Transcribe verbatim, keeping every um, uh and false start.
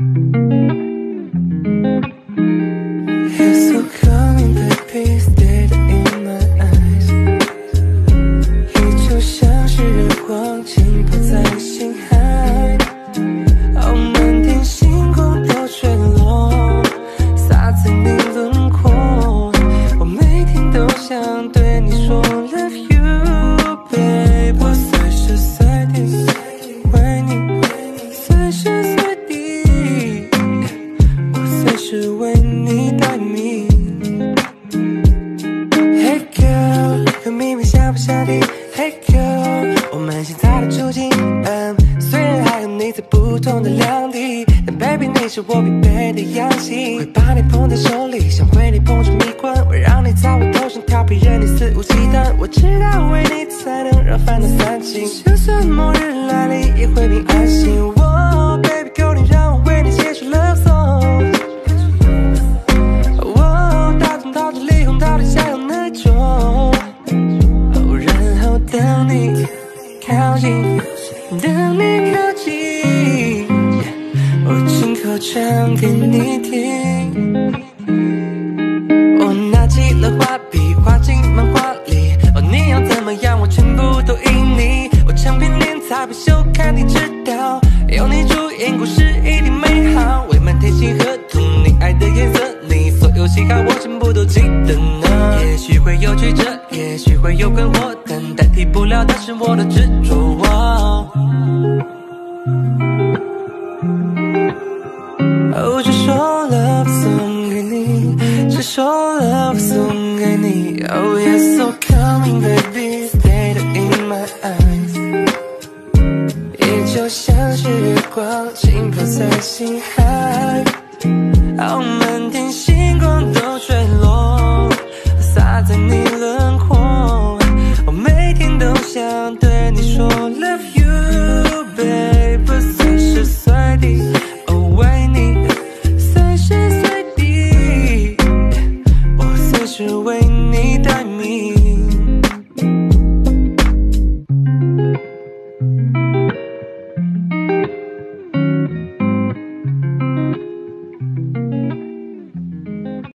so coming, baby, stay in my eyes。依旧像是日光浸泡在心海，哦，满天星光都坠落，洒在你轮廓。我每天都想对你说 love you，babe。我随时随地为你，随时随地，我随时为你待命。Hey girl， 和秘密下不下地 ？Hey girl， 我们现在的处境，嗯，虽然还有你在不同的两地，但 baby 你是我必备的氧气。会把你捧在手里，像为你捧出蜜罐，我让你在我头上调皮，任你肆无忌惮。我知道为你才能让烦恼散尽，就算末日来临也会平安醒。哦 ，baby， 求你让我为你写出 love song。哦，大从到这离红到底想要哪种？哦，然后等你靠近，等你靠近，我亲口唱给你听。我拿起了画笔，画进漫画里。哦，你要怎么样，我全部都依你。我唱遍连彩不休，看你知道。有你主演，故事一定美好。绘满天星河图，你爱的颜色，你所有喜好，我全部都记得呢。也许会有曲折，也许会有困惑，但代替不了的是我的执着。哦，这首 love 送给你，这首 love 送给你。Oh yes, so coming baby, stay in my eyes。也就像是日光浸泡在心海，哦，满天星光都